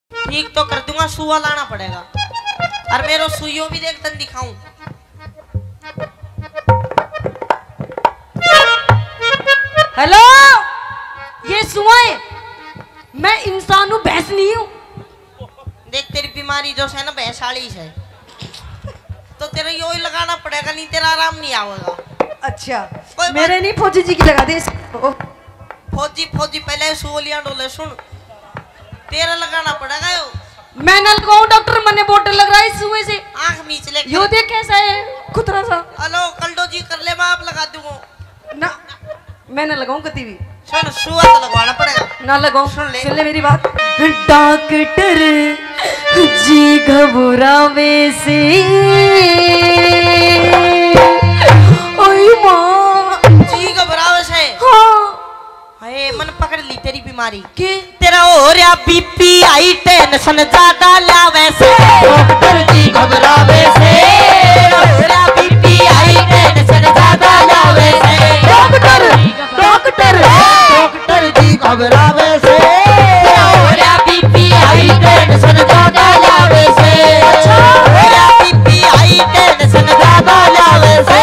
ठीक तो कर दूंगा, सुआ लाना पड़ेगा। और मेरे सुइयों भी देख तन दिखाऊं। हेलो, ये सुआ है, मैं इंसान हूँ, भैंस नहीं हूँ। देख तेरी बीमारी जो है ना भैंसाली है, तो तेरा यो ही लगाना पड़ेगा, नहीं तेरा आराम नहीं आएगा। अच्छा, मेरे नहीं, फौजी जी की लगा दे इसको। फौजी फौजी पहले सुलियां डोले सुन, तेरा लगाना पड़ेगा यो। मैं न लगाऊं डॉक्टर, मैंने बोतल लग रहा है इस सुए से। आंख मीच ले। यो देख कैसा है, खुतरा सा। हेलो कल्डो जी कर ले, मैं आप लगा दूंगा ना। मैं न लगाऊं कभी भी। सुन, सुआ तो लगवाना पड़ेगा। ना लगाऊं, सुन ले मेरी बात। डॉक्टर जी घबरावे से, ओए माँ जी घबरावे से। हाँ, हाय मन पकड़ ली तेरी बीमारी के तेरा हो रहा बीपी आई टेंशन ज्यादा लावे से। डॉक्टर जी घबरावे से, हो रहा बीपी आई टेंशन ज्यादा लावे से। डॉक्टर डॉक्टर डॉक्टर जी घबरावे से, हो रहा बीपी आई टेंशन ज्यादा लावे से। हो रहा बीपी आई टेंशन ज्यादा लावे से।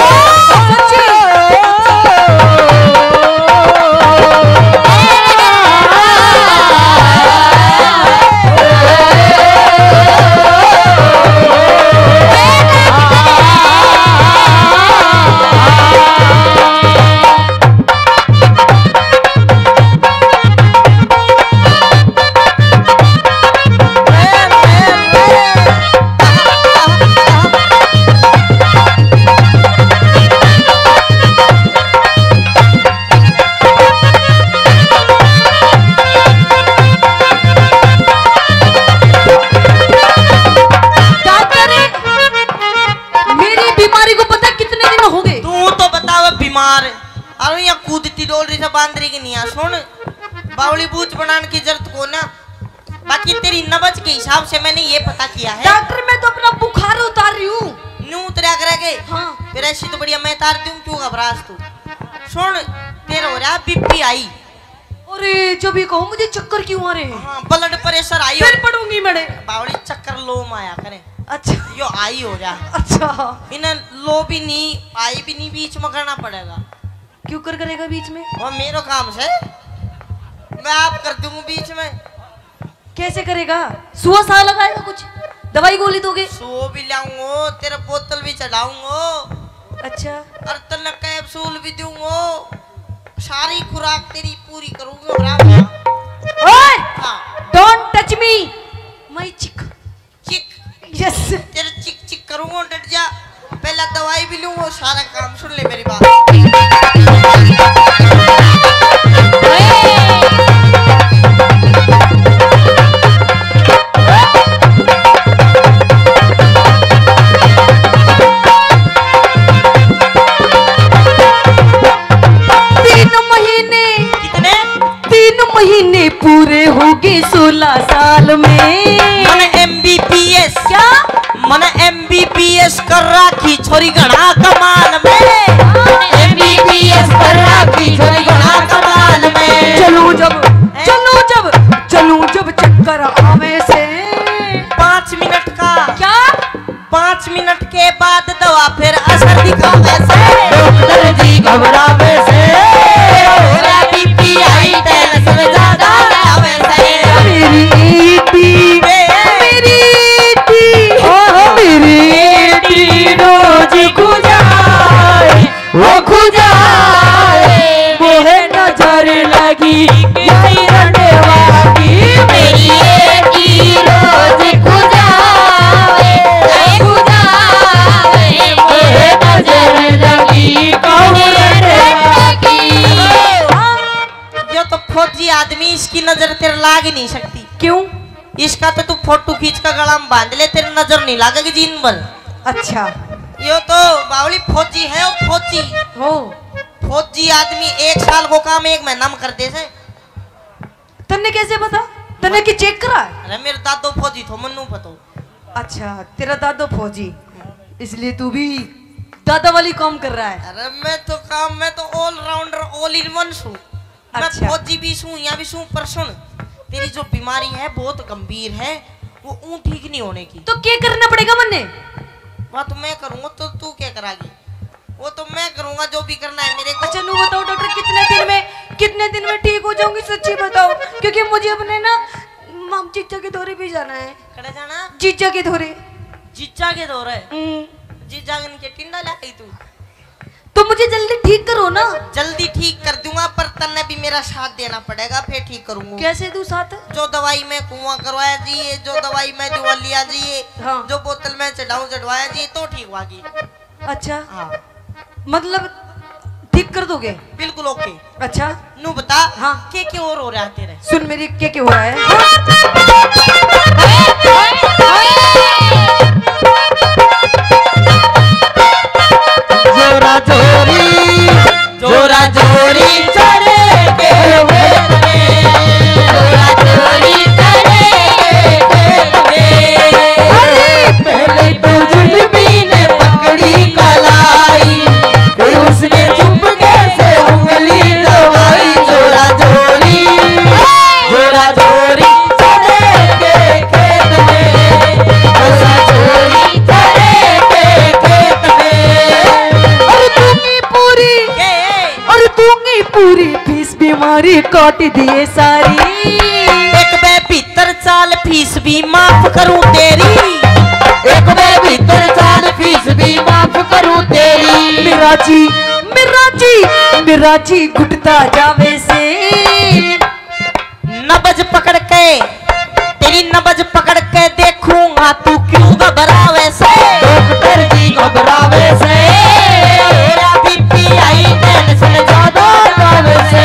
बांदरी की नहीं सुन, बावली बूच बनाने की जरूरत को ना। बाकी तेरी नब्ज के हिसाब से मैंने ये पता किया है। डॉक्टर मैं तो अपना बुखार उतार रही हूँ। न्यू उतरा करेगे? हाँ। फिर ऐसी तो बढ़िया मैं तार दूं, क्यों घबरास तू? सुन, तेरा हो रहा बीपी आई। अरे जो भी कहूँ, मुझे चक्कर क्यों आ रहे हैं? हाँ, ब्लड प्रेशर आई। फिर पढ़ूंगी मैंने। बावली चक्कर लो माया करे। अच्छा, यो आई हो जा। अच्छा, इन्हें लो भी नहीं आई भी नहीं, बीच में करना पड़ेगा। क्यों कर करेगा बीच में? वो मेरो काम से मैं आप कर दूंगा बीच में। कैसे करेगा? सुआ सा लगाएगा, कुछ दवाई गोली दोगे? सो भी लाऊंगा, तेरा बोतल भी चढ़ाऊंगा। अच्छा, और तन कैप्सूल भी दूंगा, सारी खुराक तेरी पूरी करूंगा। ओए, हाँ, डोंट टच मी माय चिक। चिक यस, तेरे चिक चिक करूंगा, डट जा। पहला दवाई भी लूंगा, सारा काम सुन ले मेरी बात। महीने पूरे हो गए 16 साल में। मन MBBS क्या? मन MBBS कर राखी छोरी घना कमाल में। MBBS कर राखी छोरी घना कमाल में। चलूं जब चक्कर आवे से 5 मिनट का। क्या? 5 मिनट के बाद दवा फिर असर दिखावे से। डॉक्टर जी घबरावे से, बीपी आई टेंशन ज्यादा लावे से। मेरी रोज खुजाए, वो खुजाए, वो है नजर लगी यही रंडेवा की। मेरी रोज खुजावे, खुजावे, वो है नजर लगी कौन रंडेवा की। जो तो फौजी आदमी, इसकी नजर तेरे लाग ही नहीं सकती। क्यों? इसका तो तू फोटो खींच कर गला में बांध ले, तेरी नजर नहीं लागेगी जीन भर। अच्छा, यो तो बावली फौजी है, वो फौजी हो। फौजी आदमी 1 साल को काम 1 महीना में करते से। तन्ने कैसे पता? तन्ने की चेक करा? अरे मेरे दादो फौजी थो, मन्नू पतो। अच्छा, तेरा दादा फौजी, इसलिए तू भी दादा वाली काम कर रहा है। अरे मैं तो all rounder, all in one सू। मैं अच्छा। फौजी भी सू, यहाँ भी सू। पर सुन, तेरी जो बीमारी है बहुत गंभीर है, वो ऊँ ठीक नहीं होने की। तो क्या करना पड़ेगा मन्ने? बात तो मैं करूंगा तो तू क्या करागी? वो तो मैं करूंगा जो भी करना है मेरे को। अच्छा नू बताओ डॉक्टर, कितने दिन में ठीक हो जाऊंगी? सच्ची बताओ, क्योंकि मुझे अपने ना माम जीजा के दौरे भी जाना है। कड़े जाना? जीजा के दौरे। जीजा के दौरे? जीजा के टिंडा लाई तू तो मुझे जल्दी ठीक करो ना। जल्दी ठीक कर दूंगा, पर तन्ने भी मेरा साथ देना पड़ेगा, फिर ठीक करूंगा। कैसे दूं साथ? जो दवाई मैं कुआं करवाया जी, जो दवाई मैं दुआ लिया जी, हाँ। जो बोतल में चढ़वाया जी, तो ठीक होगी। अच्छा हाँ मतलब ठीक कर दोगे? बिल्कुल ओके। अच्छा नू बता। हाँ। क्या और हो रहा है तेरे? सुन मेरी क्या हो रहा है। जोरा जोरी जोरा जोरी चढ़े के वेद में, जोरा जोरी चढ़े के वेद में। पहले तो जुल्मी ने पकड़ी कलाई, फिर उसने चुपके से उंगली दबाई। जोरा जोरी चढ़े के खेत में, जोरा जोरी चढ़े के खेत में। और दूंगी पूरी फीस, बीमारी काट दिए सारी। एक बे भीतर चाल फीस भी माफ करूं तेरी, एक मैं भीतर चाल फीस भी माफ करूं तेरी। मेरा जी घुटता जावे से। नबज पकड़ के, तेरी नबज पकड़ के देखूंगा तू क्यों घबरावे से। डॉक्टर जी घबरावे से, तेरा बीपी आई टेंशन ज्यादा घबरावे से।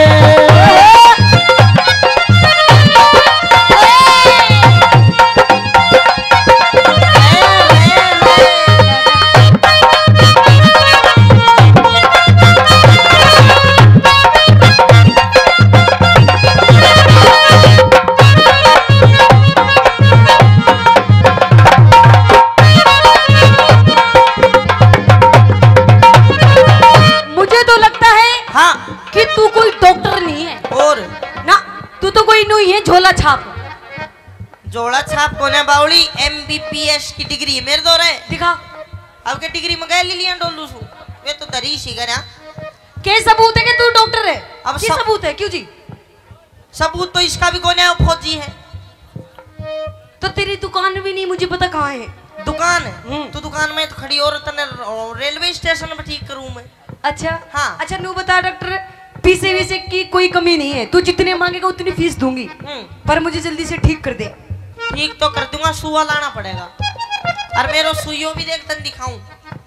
मुझे तो लगता है हाँ। कि तू कोई डॉक्टर नहीं है और ना, तू तो कोई नहीं है झोला छाप। जोड़ा छाप कोने बावली MBBS की डिग्री है मेरे दौरे। दिखा अब के डिग्री में गए लिलिया डोलू सु वे तो दरी सी गया। क्या सबूत है कि तू डॉक्टर है? अब क्या सबूत है? क्यों जी? सबूत तो इसका भी कोने फौजी है। तो तेरी दुकान भी नहीं मुझे पता कहाँ है। दुकान है तो दुकान में तो खड़ी और तने रेलवे स्टेशन पे ठीक करूं मैं। अच्छा हाँ। अच्छा नू बता डॉक्टर, पैसे वैसे की कोई कमी नहीं है, तू जितने मांगेगा उतनी फीस दूंगी, पर मुझे जल्दी से ठीक कर दे। ठीक तो कर दूंगा, सुआ लाना पड़ेगा। और मेरे सुइयों भी देख तन दिखाऊं।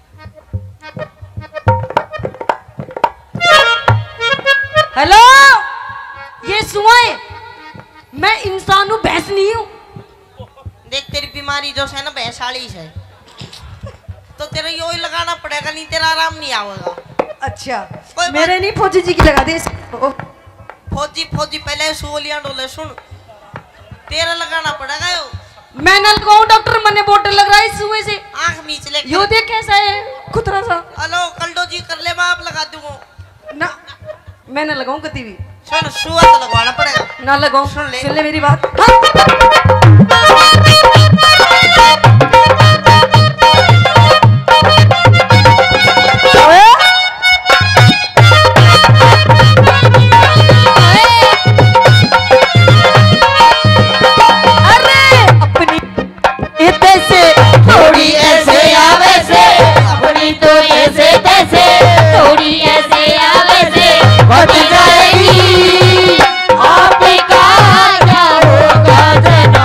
हेलो, ये सुआए, मैं इंसान हूँ, भैंस नहीं हूँ। देख तेरी बीमारी जो है ना भैंसाली है, तो तेरा यो ही लगाना पड़ेगा, नहीं तेरा आराम नहीं आएगा। अच्छा कोई मेरे नहीं, फौजी जी की लगा दे इसको। फौजी पहले सुलियां डोले सुन, तेरा लगाना पड़ेगा यो। मैं न लगाऊं डॉक्टर, मैंने बोतल लग रहा है सुए से। आंख मीच ले। यो देख कैसा है, खुतरा सा। हेलो कल्डो जी कर ले, मैं आप लगा दूंगा ना, मैं न लगाऊं कभी भी। सुन, सुआ तो लगवाना पड़ेगा। ना लगाऊं, सुन ले। सुन ले मेरी बात। हाँ। थोड़ी ऐसे आवे से, अपनी तो ऐसे तैसे, थोड़ी ऐसे आवे से बढ़ जाएगी। आपका क्या होगा जनाब?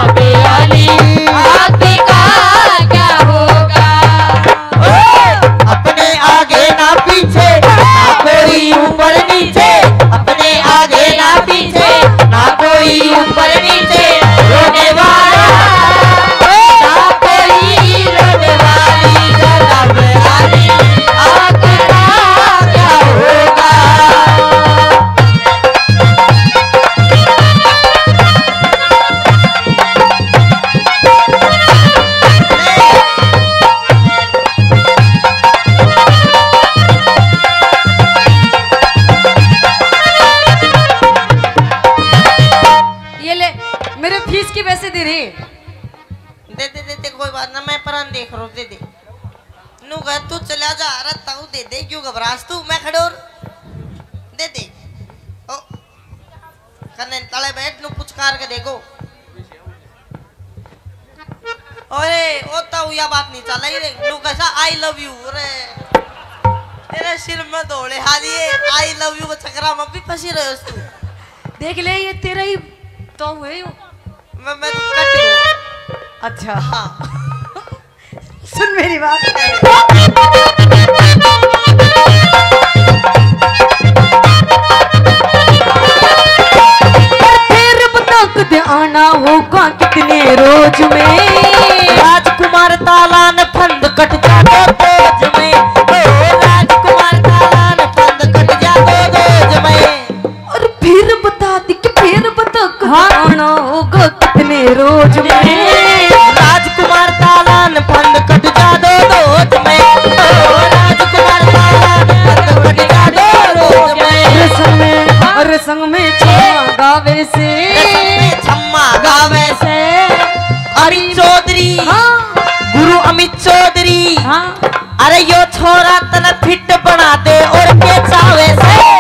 दे दे दे कोई बात ना, मैं परान देख रहा हूँ, दे दे नू कह तू चला जा रहा ताऊ, दे दे क्यों घबरास तू, मैं खड़ोर दे दे ओ कने तले बैठ नू पुचकार के देखो। ओए ओ ताऊ या बात नहीं चला ही रे, नू कैसा आई लव यू रे तेरे सिर में दौड़े हाली आई लव यू को चक्रा में भी फंसी रहे हो तू। देख ले ये तेरा ही तो हुए हो। मैं तो कट हूँ। अच्छा हाँ सुन मेरी बात। फिर बता कद आना होगा कितने रोज में, राजकुमार तालान फंद कट जाते रोज में, राजकुमार तालान फंद कट जाते रोज में। और फिर बता दी कि फिर बता कद आना होगा कितने रोज में, राजकुमार तालान फंद कट जाते रोज में, राजकुमार तालान फंद कट जाते रोज में। संग में छम्मा गावे से, छम्मा गावे से अमित चौधरी, हाँ गुरु अमित चौधरी, हाँ अरे यो छोरा तने फिट बना दे और के चावे से।